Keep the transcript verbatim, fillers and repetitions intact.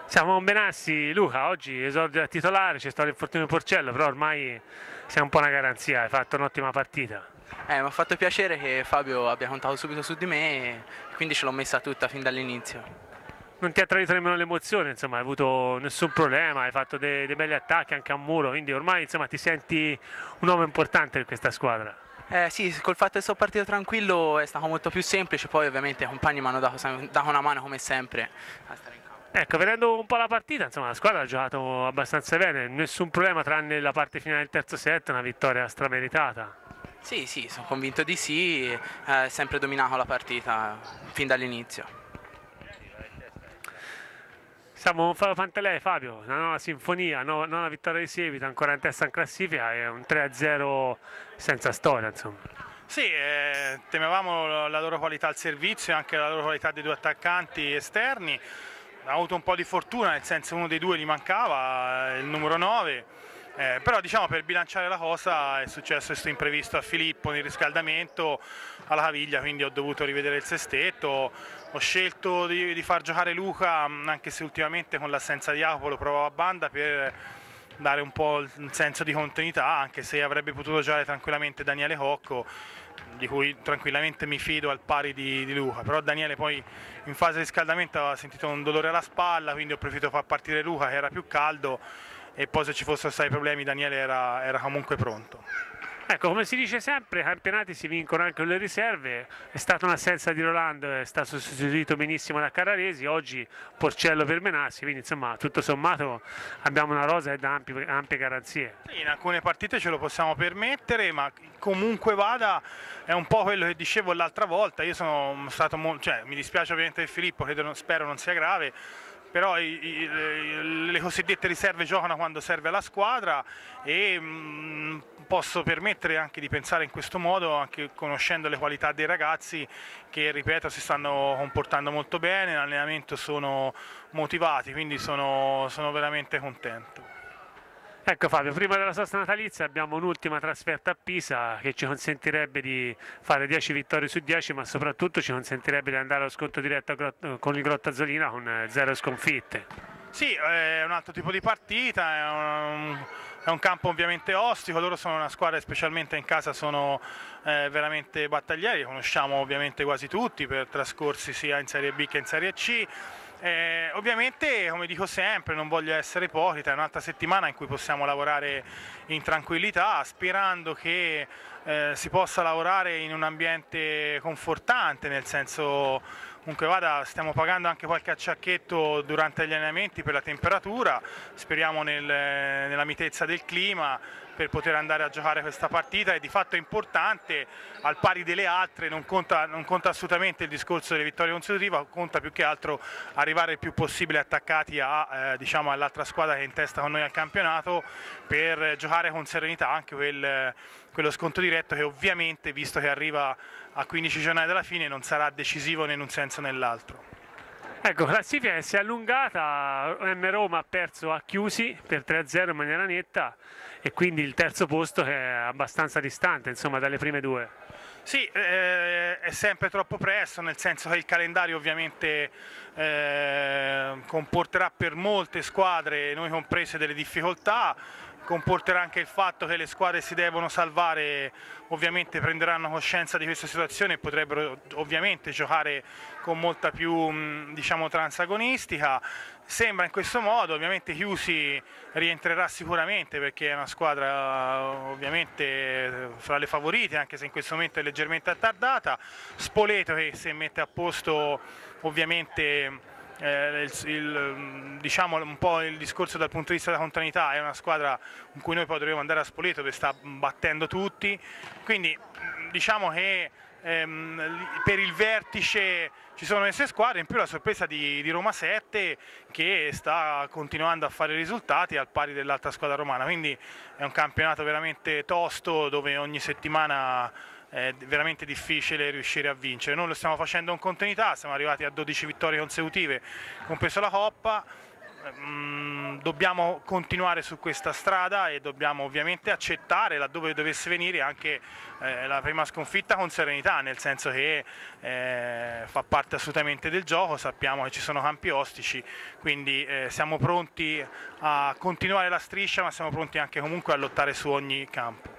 Siamo con Benassi, Luca, oggi esordio da titolare, c'è stato l'infortunio Porcello, però ormai sei un po' una garanzia, hai fatto un'ottima partita. Eh, mi ha fatto piacere che Fabio abbia contato subito su di me e quindi ce l'ho messa tutta fin dall'inizio. Non ti ha tradito nemmeno l'emozione, insomma, hai avuto nessun problema, hai fatto dei, dei belli attacchi anche a muro, quindi ormai insomma, ti senti un uomo importante in questa squadra. Eh sì, col fatto che sono partito tranquillo è stato molto più semplice, poi ovviamente i compagni mi hanno dato, dato una mano come sempre a stare in campo. Ecco, vedendo un po' la partita, insomma, la squadra ha giocato abbastanza bene, nessun problema tranne la parte finale del terzo set, una vittoria strameritata. Sì, sì, sono convinto di sì, ha sempre dominato la partita fin dall'inizio. Siamo fa- Pantelei, Fabio, una nuova sinfonia, no- nona vittoria di seguito, ancora in testa in classifica e un tre a zero senza storia, insomma. Sì, eh, temevamo la loro qualità al servizio e anche la loro qualità dei due attaccanti esterni. Ha avuto un po' di fortuna, nel senso uno dei due gli mancava, il numero nove, eh, però diciamo per bilanciare la cosa è successo questo imprevisto a Filippo nel riscaldamento alla caviglia, quindi ho dovuto rivedere il sestetto. Ho scelto di, di far giocare Luca, anche se ultimamente con l'assenza di Jacopo lo provavo a banda per dare un po' un senso di continuità, anche se avrebbe potuto giocare tranquillamente Daniele Cocco, di cui tranquillamente mi fido al pari di, di Luca, però Daniele poi in fase di riscaldamento aveva sentito un dolore alla spalla, quindi ho preferito far partire Luca che era più caldo e poi se ci fossero stati problemi Daniele era, era comunque pronto. Ecco, come si dice sempre, i campionati si vincono anche con le riserve, è stata un'assenza di Rolando, è stato sostituito benissimo da Carraresi, oggi Porcello per Menassi, quindi insomma tutto sommato abbiamo una rosa che dà ampie, ampie garanzie. Sì, in alcune partite ce lo possiamo permettere, ma comunque vada è un po' quello che dicevo l'altra volta, io sono stato molto, cioè mi dispiace ovviamente per Filippo, credo, spero non sia grave, però i, i, le cosiddette riserve giocano quando serve alla squadra e mh, posso permettere anche di pensare in questo modo, anche conoscendo le qualità dei ragazzi che, ripeto, si stanno comportando molto bene, l'allenamento sono motivati, quindi sono, sono veramente contento. Ecco Fabio, prima della sosta natalizia abbiamo un'ultima trasferta a Pisa che ci consentirebbe di fare dieci vittorie su dieci, ma soprattutto ci consentirebbe di andare allo sconto diretto a Grot- con il Grottazzolina con zero sconfitte. Sì, è un altro tipo di partita, è un, è un campo ovviamente ostico, loro sono una squadra, specialmente in casa sono eh, veramente battaglieri, li conosciamo ovviamente quasi tutti per trascorsi sia in Serie B che in Serie C. Eh, ovviamente, come dico sempre, non voglio essere ipocrita, è un'altra settimana in cui possiamo lavorare in tranquillità, sperando che eh, si possa lavorare in un ambiente confortante, nel senso, comunque vada, stiamo pagando anche qualche acciacchetto durante gli allenamenti per la temperatura, speriamo nel, nella mitezza del clima per poter andare a giocare questa partita e di fatto è importante, al pari delle altre, non conta, non conta assolutamente il discorso delle vittorie consecutive, conta più che altro arrivare il più possibile attaccati a, eh, diciamo, all'altra squadra che è in testa con noi al campionato per giocare con serenità anche quel, quello sconto diretto che ovviamente, visto che arriva a quindici giornate dalla fine, non sarà decisivo né in un senso né nell'altro. Ecco, classifica che si è allungata, M Roma ha perso a Chiusi per tre a zero in maniera netta e quindi il terzo posto è abbastanza distante, insomma, dalle prime due. Sì, eh, è sempre troppo presto, nel senso che il calendario ovviamente eh, comporterà per molte squadre, noi comprese, delle difficoltà, comporterà anche il fatto che le squadre si devono salvare, ovviamente prenderanno coscienza di questa situazione e potrebbero ovviamente giocare con molta più, diciamo, transagonistica. Sembra in questo modo, ovviamente Chiusi rientrerà sicuramente perché è una squadra ovviamente fra le favorite, anche se in questo momento è leggermente attardata. Spoleto che se mette a posto ovviamente eh, il, il, diciamo un po' il discorso dal punto di vista della continuità, è una squadra in cui noi poi dovremo andare a Spoleto che sta battendo tutti, quindi diciamo che ehm, per il vertice ci sono queste squadre, in più la sorpresa di, di Roma sette che sta continuando a fare risultati al pari dell'altra squadra romana, quindi è un campionato veramente tosto dove ogni settimana è veramente difficile riuscire a vincere. Noi lo stiamo facendo con continuità, siamo arrivati a dodici vittorie consecutive, compreso la Coppa, mh, dobbiamo continuare su questa strada e dobbiamo ovviamente accettare, laddove dovesse venire, anche eh, la prima sconfitta con serenità, nel senso che eh, fa parte assolutamente del gioco, sappiamo che ci sono campi ostici, quindi eh, siamo pronti a continuare la striscia, ma siamo pronti anche comunque a lottare su ogni campo.